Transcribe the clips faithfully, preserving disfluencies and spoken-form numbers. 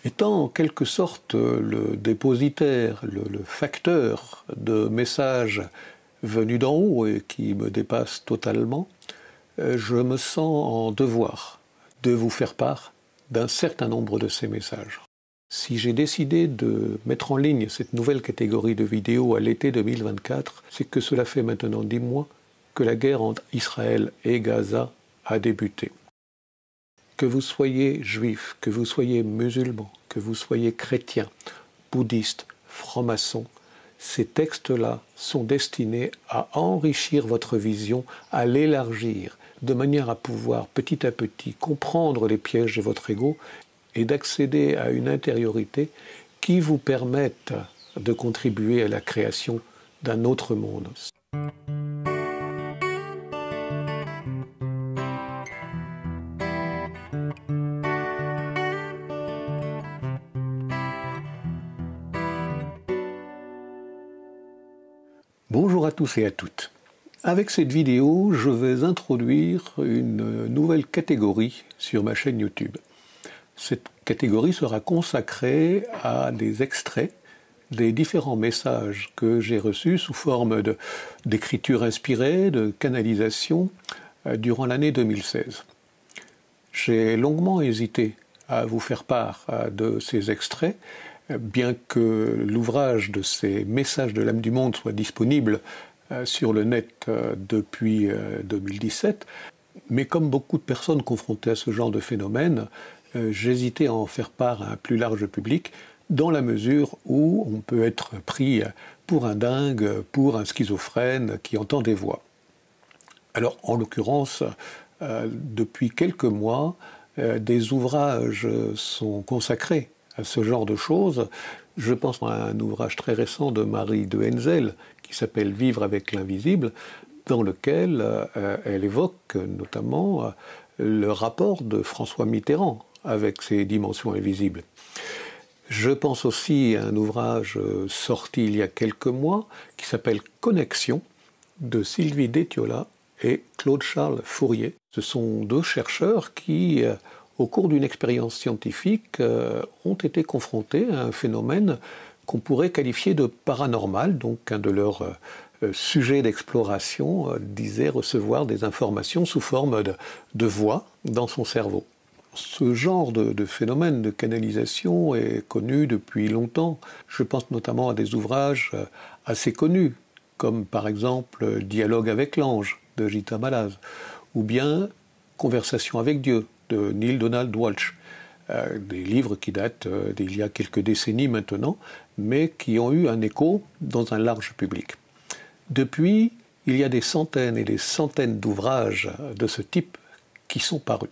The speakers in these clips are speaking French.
Étant en quelque sorte le dépositaire, le, le facteur de messages venus d'en haut et qui me dépassent totalement, je me sens en devoir de vous faire part d'un certain nombre de ces messages. Si j'ai décidé de mettre en ligne cette nouvelle catégorie de vidéos à l'été deux mille vingt-quatre, c'est que cela fait maintenant dix mois que la guerre entre Israël et Gaza a débuté. Que vous soyez juif, que vous soyez musulman, que vous soyez chrétien, bouddhiste, franc-maçon, ces textes-là sont destinés à enrichir votre vision, à l'élargir, de manière à pouvoir petit à petit comprendre les pièges de votre ego et d'accéder à une intériorité qui vous permette de contribuer à la création d'un autre monde. Bonjour à tous et à toutes. Avec cette vidéo, je vais introduire une nouvelle catégorie sur ma chaîne YouTube. Cette catégorie sera consacrée à des extraits des différents messages que j'ai reçus sous forme de, d'écriture inspirée, de canalisation, euh, durant l'année deux mille seize. J'ai longuement hésité à vous faire part euh, de ces extraits, bien que l'ouvrage de ces messages de l'âme du monde soit disponible euh, sur le net euh, depuis euh, deux mille dix-sept, mais comme beaucoup de personnes confrontées à ce genre de phénomène, euh, j'hésitais à en faire part à un plus large public, dans la mesure où on peut être pris pour un dingue, pour un schizophrène qui entend des voix. Alors, en l'occurrence, euh, depuis quelques mois, euh, des ouvrages sont consacrés à ce genre de choses. Je pense à un ouvrage très récent de Marie de Henzel qui s'appelle « Vivre avec l'invisible », dans lequel euh, elle évoque notamment euh, le rapport de François Mitterrand avec ces dimensions invisibles. Je pense aussi à un ouvrage sorti il y a quelques mois qui s'appelle « Connexion » de Sylvie Détiola et Claude-Charles Fourier. Ce sont deux chercheurs qui, euh, au cours d'une expérience scientifique, euh, ont été confrontés à un phénomène qu'on pourrait qualifier de paranormal. Donc un de leurs euh, sujets d'exploration euh, disait recevoir des informations sous forme de, de voix dans son cerveau. Ce genre de, de phénomène de canalisation est connu depuis longtemps. Je pense notamment à des ouvrages euh, assez connus, comme par exemple « Dialogue avec l'ange » de Gita Malaz, ou bien « Conversation avec Dieu » de Neale Donald Walsch, euh, des livres qui datent euh, d'il y a quelques décennies maintenant, mais qui ont eu un écho dans un large public. Depuis, il y a des centaines et des centaines d'ouvrages de ce type qui sont parus.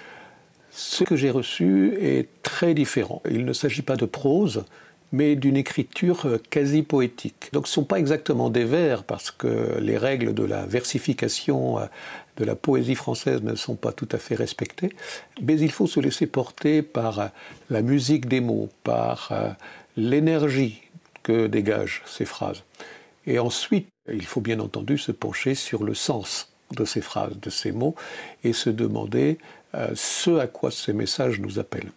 Ce que j'ai reçu est très différent. Il ne s'agit pas de prose, mais d'une écriture quasi poétique. Donc ce ne sont pas exactement des vers, parce que les règles de la versification de la poésie française ne sont pas tout à fait respectées, mais il faut se laisser porter par la musique des mots, par l'énergie que dégagent ces phrases. Et ensuite, il faut bien entendu se pencher sur le sens de ces phrases, de ces mots, et se demander euh, ce à quoi ces messages nous appellent.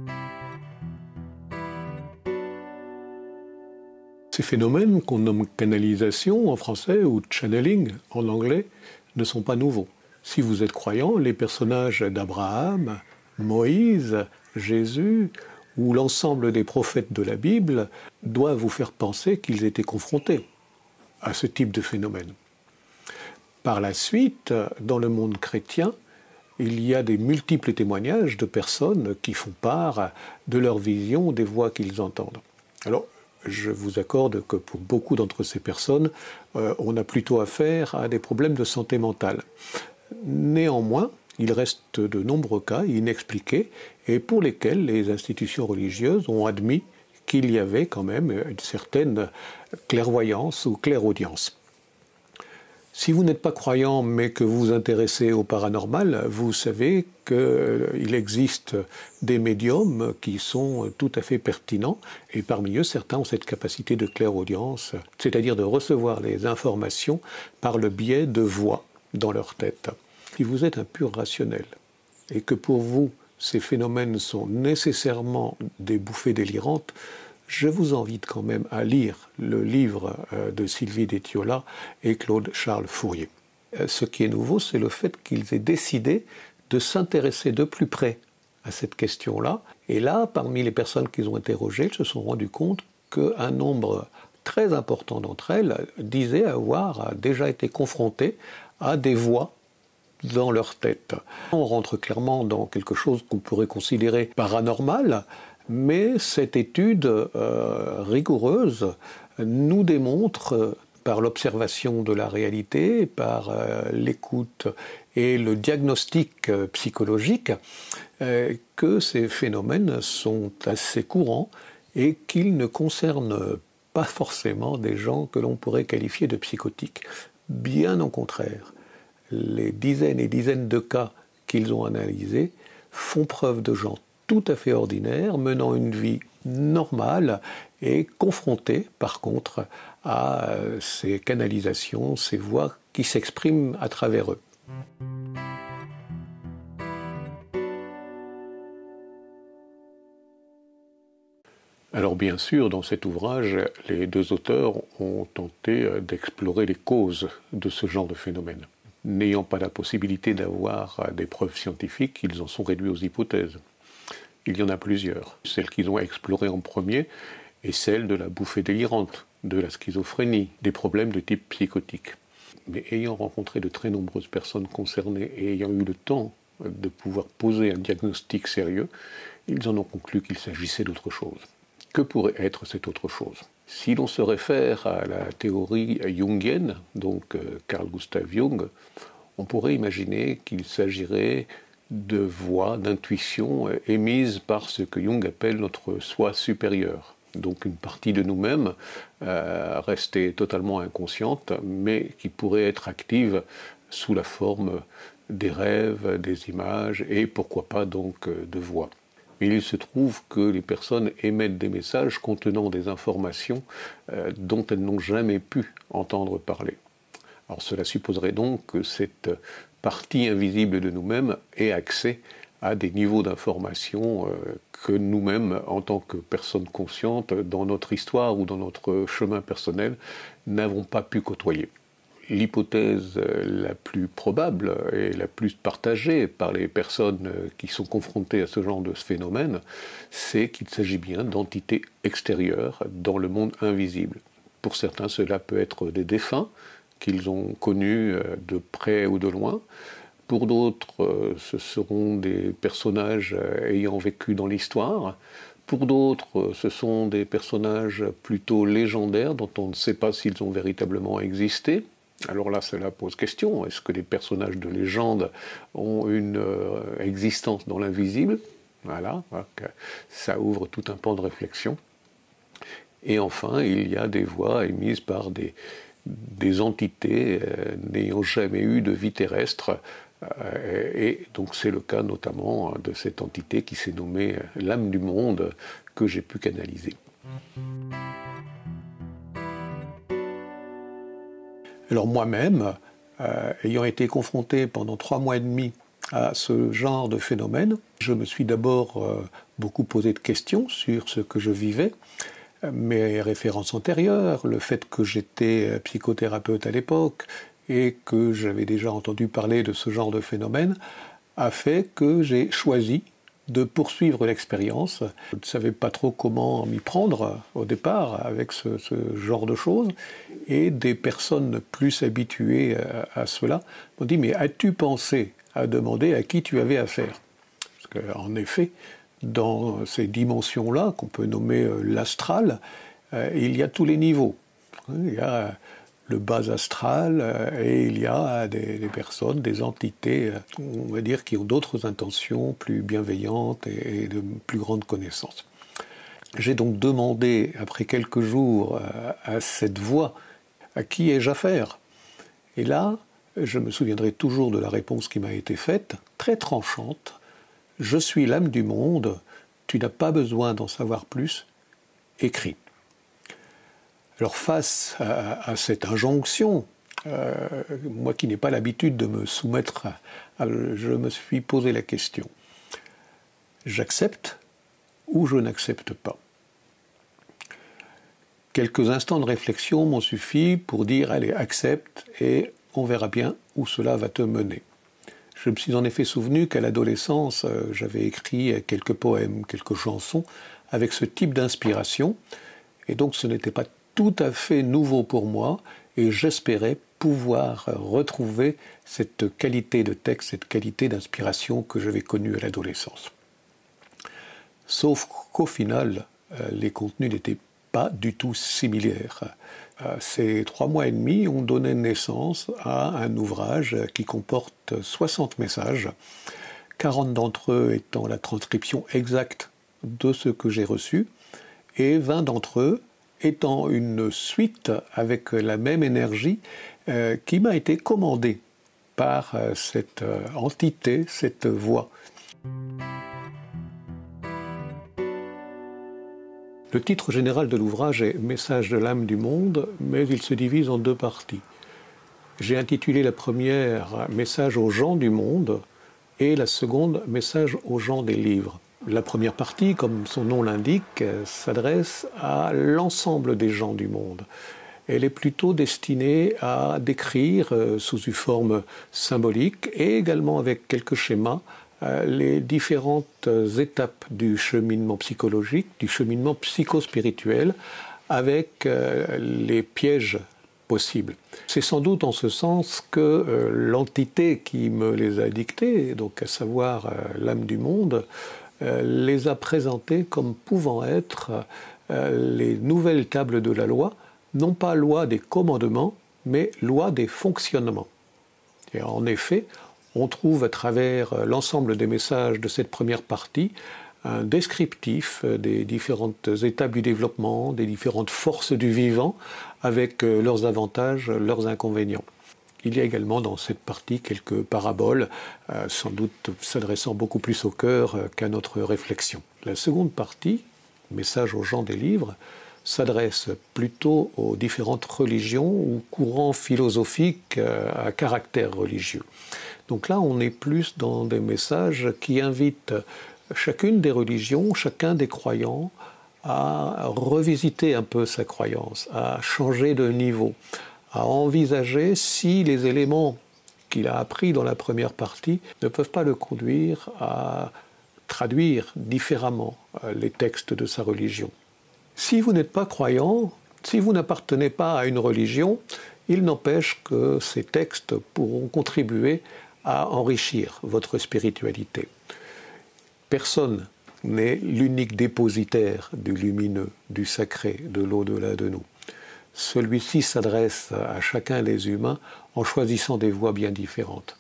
Ces phénomènes qu'on nomme canalisation en français ou channeling en anglais ne sont pas nouveaux. Si vous êtes croyant, les personnages d'Abraham, Moïse, Jésus ou l'ensemble des prophètes de la Bible doivent vous faire penser qu'ils étaient confrontés à ce type de phénomène. Par la suite, dans le monde chrétien, il y a des multiples témoignages de personnes qui font part de leur vision des voix qu'ils entendent. Alors, je vous accorde que pour beaucoup d'entre ces personnes, euh, on a plutôt affaire à des problèmes de santé mentale. Néanmoins, il reste de nombreux cas inexpliqués et pour lesquels les institutions religieuses ont admis qu'il y avait quand même une certaine clairvoyance ou clairaudience. Si vous n'êtes pas croyant mais que vous vous intéressez au paranormal, vous savez qu'il existe des médiums qui sont tout à fait pertinents et parmi eux, certains ont cette capacité de clairaudience, c'est-à-dire de recevoir les informations par le biais de voix dans leur tête. Si vous êtes un pur rationnel et que pour vous, ces phénomènes sont nécessairement des bouffées délirantes, je vous invite quand même à lire le livre de Sylvie Détiola et Claude Charles Fourier. Ce qui est nouveau, c'est le fait qu'ils aient décidé de s'intéresser de plus près à cette question-là. Et là, parmi les personnes qu'ils ont interrogées, ils se sont rendus compte qu'un nombre très important d'entre elles disaient avoir déjà été confrontées à des voix dans leur tête. On rentre clairement dans quelque chose qu'on pourrait considérer paranormal, mais cette étude euh, rigoureuse nous démontre, euh, par l'observation de la réalité, par euh, l'écoute et le diagnostic euh, psychologique, euh, que ces phénomènes sont assez courants et qu'ils ne concernent pas forcément des gens que l'on pourrait qualifier de psychotiques. Bien au contraire, les dizaines et dizaines de cas qu'ils ont analysés font preuve de gens tout à fait ordinaires, menant une vie normale et confrontés par contre à ces canalisations, ces voix qui s'expriment à travers eux. Alors bien sûr, dans cet ouvrage, les deux auteurs ont tenté d'explorer les causes de ce genre de phénomène. N'ayant pas la possibilité d'avoir des preuves scientifiques, ils en sont réduits aux hypothèses. Il y en a plusieurs. Celle qu'ils ont explorée en premier est celle de la bouffée délirante, de la schizophrénie, des problèmes de type psychotique. Mais ayant rencontré de très nombreuses personnes concernées et ayant eu le temps de pouvoir poser un diagnostic sérieux, ils en ont conclu qu'il s'agissait d'autre chose. Que pourrait être cette autre chose? Si l'on se réfère à la théorie jungienne, donc Carl Gustav Jung, on pourrait imaginer qu'il s'agirait de voix, d'intuitions émises par ce que Jung appelle notre soi supérieur. Donc une partie de nous-mêmes euh, restée totalement inconsciente, mais qui pourrait être active sous la forme des rêves, des images et pourquoi pas donc de voix. Mais il se trouve que les personnes émettent des messages contenant des informations euh, dont elles n'ont jamais pu entendre parler. Alors cela supposerait donc que cette partie invisible de nous-mêmes ait accès à des niveaux d'information euh, que nous-mêmes, en tant que personnes conscientes, dans notre histoire ou dans notre chemin personnel, n'avons pas pu côtoyer. L'hypothèse la plus probable et la plus partagée par les personnes qui sont confrontées à ce genre de phénomène, c'est qu'il s'agit bien d'entités extérieures dans le monde invisible. Pour certains, cela peut être des défunts qu'ils ont connus de près ou de loin. Pour d'autres, ce seront des personnages ayant vécu dans l'histoire. Pour d'autres, ce sont des personnages plutôt légendaires dont on ne sait pas s'ils ont véritablement existé. Alors là, cela pose question. Est-ce que les personnages de légende ont une euh, existence dans l'invisible? Voilà, ça ouvre tout un pan de réflexion. Et enfin, il y a des voix émises par des, des entités euh, n'ayant jamais eu de vie terrestre. Euh, et donc c'est le cas notamment de cette entité qui s'est nommée l'âme du monde que j'ai pu canaliser. Alors moi-même, euh, ayant été confronté pendant trois mois et demi à ce genre de phénomène, je me suis d'abord euh, beaucoup posé de questions sur ce que je vivais, mes références antérieures, le fait que j'étais psychothérapeute à l'époque et que j'avais déjà entendu parler de ce genre de phénomène, a fait que j'ai choisi de poursuivre l'expérience. Je ne savais pas trop comment m'y prendre au départ avec ce, ce genre de choses. Et des personnes plus habituées à, à cela m'ont dit « Mais as-tu pensé à demander à qui tu avais affaire ?» Parce qu'en effet, dans ces dimensions-là, qu'on peut nommer euh, l'astral, euh, il y a tous les niveaux. Il y a le bas astral euh, et il y a des, des personnes, des entités, euh, on va dire, qui ont d'autres intentions plus bienveillantes et, et de plus grandes connaissances. J'ai donc demandé, après quelques jours, euh, à cette voix, à qui ai-je affaire? Et là, je me souviendrai toujours de la réponse qui m'a été faite, très tranchante. Je suis l'âme du monde, tu n'as pas besoin d'en savoir plus, écris. Alors face à, à cette injonction, euh, moi qui n'ai pas l'habitude de me soumettre, à, à, je me suis posé la question. J'accepte ou je n'accepte pas. Quelques instants de réflexion m'ont suffi pour dire « allez, accepte et on verra bien où cela va te mener ». Je me suis en effet souvenu qu'à l'adolescence, euh, j'avais écrit quelques poèmes, quelques chansons avec ce type d'inspiration, et donc ce n'était pas tout à fait nouveau pour moi, et j'espérais pouvoir retrouver cette qualité de texte, cette qualité d'inspiration que j'avais connue à l'adolescence. Sauf qu'au final, euh, les contenus n'étaient pas du tout similaires. Euh, ces trois mois et demi ont donné naissance à un ouvrage qui comporte soixante messages, quarante d'entre eux étant la transcription exacte de ce que j'ai reçu, et vingt d'entre eux étant une suite avec la même énergie euh, qui m'a été commandée par euh, cette euh, entité, cette voix. Le titre général de l'ouvrage est « Message de l'âme du monde », mais il se divise en deux parties. J'ai intitulé la première « Message aux gens du monde » et la seconde « Message aux gens des livres ». La première partie, comme son nom l'indique, s'adresse à l'ensemble des gens du monde. Elle est plutôt destinée à décrire sous une forme symbolique et également avec quelques schémas les différentes étapes du cheminement psychologique, du cheminement psychospirituel, avec les pièges possibles. C'est sans doute en ce sens que l'entité qui me les a dictés, donc à savoir l'âme du monde, les a présentés comme pouvant être les nouvelles tables de la loi, non pas loi des commandements, mais loi des fonctionnements. Et en effet, on trouve à travers l'ensemble des messages de cette première partie un descriptif des différentes étapes du développement, des différentes forces du vivant, avec leurs avantages, leurs inconvénients. Il y a également dans cette partie quelques paraboles, euh, sans doute s'adressant beaucoup plus au cœur euh, qu'à notre réflexion. La seconde partie, Message aux gens des livres, s'adresse plutôt aux différentes religions ou courants philosophiques euh, à caractère religieux. Donc là, on est plus dans des messages qui invitent chacune des religions, chacun des croyants, à revisiter un peu sa croyance, à changer de niveau, à envisager si les éléments qu'il a appris dans la première partie ne peuvent pas le conduire à traduire différemment les textes de sa religion. Si vous n'êtes pas croyant, si vous n'appartenez pas à une religion, il n'empêche que ces textes pourront contribuer à enrichir votre spiritualité. Personne n'est l'unique dépositaire du lumineux, du sacré, de l'au-delà de nous. Celui-ci s'adresse à chacun des humains en choisissant des voies bien différentes.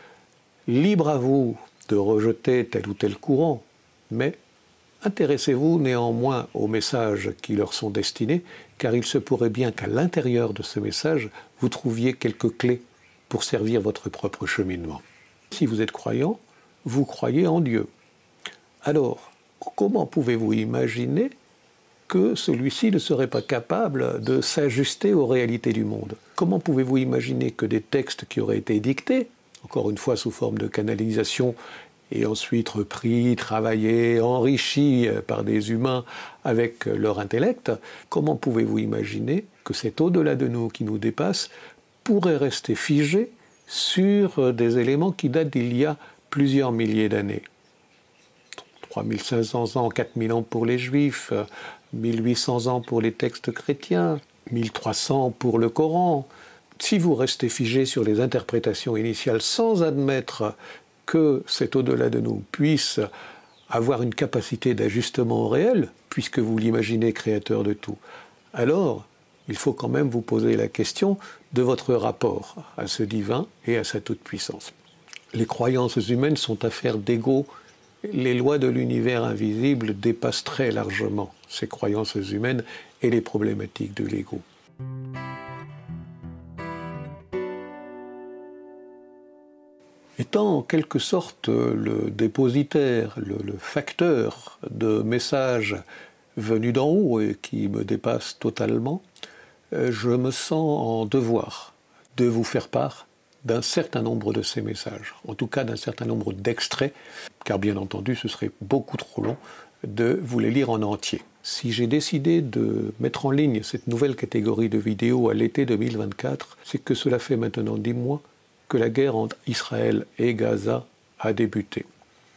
Libre à vous de rejeter tel ou tel courant, mais intéressez-vous néanmoins aux messages qui leur sont destinés, car il se pourrait bien qu'à l'intérieur de ce message, vous trouviez quelques clés pour servir votre propre cheminement. Si vous êtes croyant, vous croyez en Dieu. Alors, comment pouvez-vous imaginer que celui-ci ne serait pas capable de s'ajuster aux réalités du monde? Comment pouvez-vous imaginer que des textes qui auraient été dictés, encore une fois sous forme de canalisation, et ensuite repris, travaillés, enrichis par des humains avec leur intellect, comment pouvez-vous imaginer que cet au-delà de nous qui nous dépasse pourrait rester figé sur des éléments qui datent d'il y a plusieurs milliers d'années? trois mille cinq cents ans, quatre mille ans pour les Juifs, mille huit cents ans pour les textes chrétiens, mille trois cents pour le Coran. Si vous restez figé sur les interprétations initiales sans admettre que cet au-delà de nous puisse avoir une capacité d'ajustement au réel, puisque vous l'imaginez créateur de tout, alors il faut quand même vous poser la question de votre rapport à ce divin et à sa toute-puissance. Les croyances humaines sont affaires d'ego. Les lois de l'univers invisible dépassent très largement ces croyances humaines et les problématiques de l'ego. Étant en quelque sorte le dépositaire, le, le facteur de messages venus d'en haut et qui me dépassent totalement, je me sens en devoir de vous faire part d'un certain nombre de ces messages, en tout cas d'un certain nombre d'extraits, car bien entendu ce serait beaucoup trop long de vous les lire en entier. Si j'ai décidé de mettre en ligne cette nouvelle catégorie de vidéos à l'été deux mille vingt-quatre, c'est que cela fait maintenant dix mois que la guerre entre Israël et Gaza a débuté.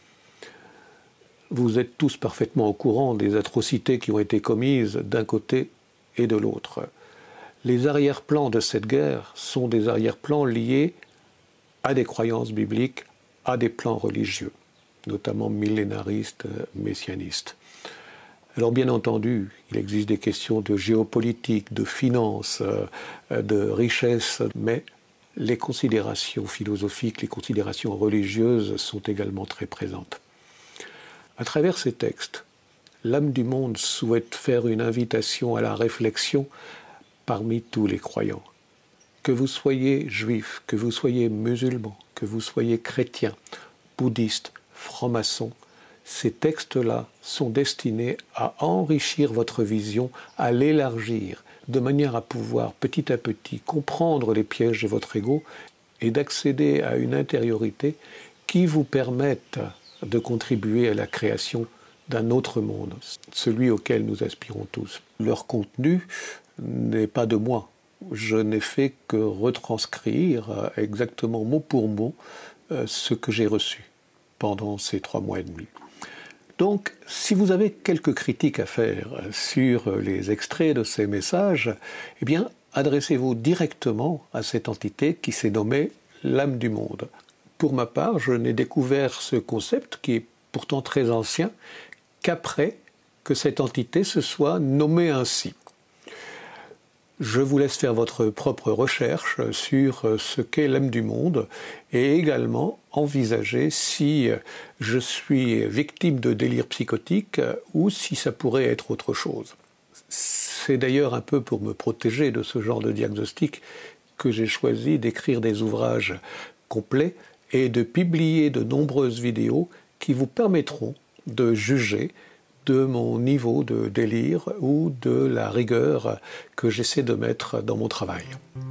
Vous êtes tous parfaitement au courant des atrocités qui ont été commises d'un côté et de l'autre. Les arrière-plans de cette guerre sont des arrière-plans liés à des croyances bibliques, à des plans religieux, notamment millénaristes, messianistes. Alors bien entendu, il existe des questions de géopolitique, de finance, de richesse, mais les considérations philosophiques, les considérations religieuses sont également très présentes. À travers ces textes, l'âme du monde souhaite faire une invitation à la réflexion parmi tous les croyants. Que vous soyez juif, que vous soyez musulman, que vous soyez chrétien, bouddhiste, franc-maçon, ces textes-là sont destinés à enrichir votre vision, à l'élargir, de manière à pouvoir petit à petit comprendre les pièges de votre ego et d'accéder à une intériorité qui vous permette de contribuer à la création d'un autre monde, celui auquel nous aspirons tous. Leur contenu n'est pas de moi. Je n'ai fait que retranscrire exactement mot pour mot ce que j'ai reçu pendant ces trois mois et demi. Donc, si vous avez quelques critiques à faire sur les extraits de ces messages, eh bien, adressez-vous directement à cette entité qui s'est nommée l'âme du monde. Pour ma part, je n'ai découvert ce concept, qui est pourtant très ancien, qu'après que cette entité se soit nommée ainsi. Je vous laisse faire votre propre recherche sur ce qu'est l'âme du monde et également envisager si je suis victime de délire psychotique ou si ça pourrait être autre chose. C'est d'ailleurs un peu pour me protéger de ce genre de diagnostic que j'ai choisi d'écrire des ouvrages complets et de publier de nombreuses vidéos qui vous permettront de juger de mon niveau de délire ou de la rigueur que j'essaie de mettre dans mon travail.